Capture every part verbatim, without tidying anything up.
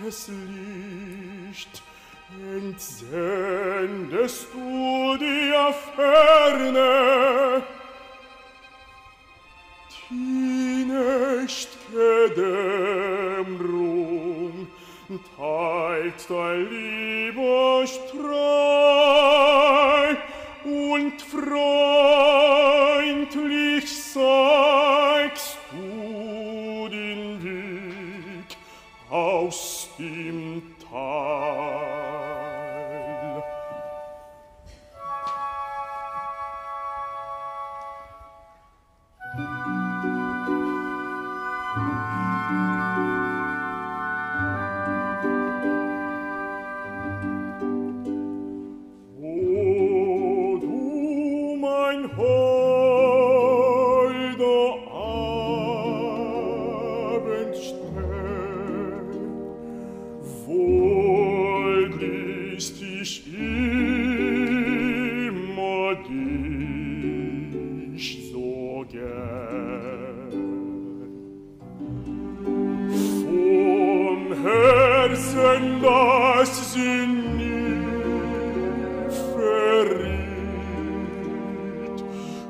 das Licht entsendest du dir ferne, die nächt'ge Dämmerung teilt dein Lieb euch treu und freundlich zeigst du den Weg aus dem Tal. Das sie nie verriet,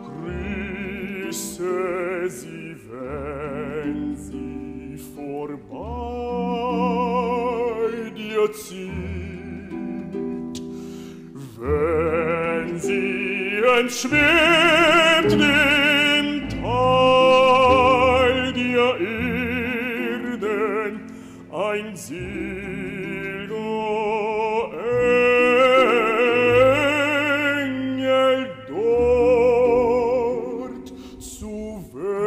grüße sie, wenn sie vorbei dir zieht, wenn sie entschwimmt dem Teil der Erden ein Engel dort zu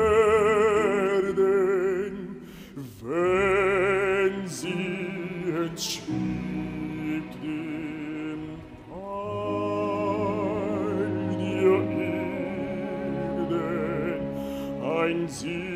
werden, wenn sie entschwebt dem Teil der Erden ein Sieg.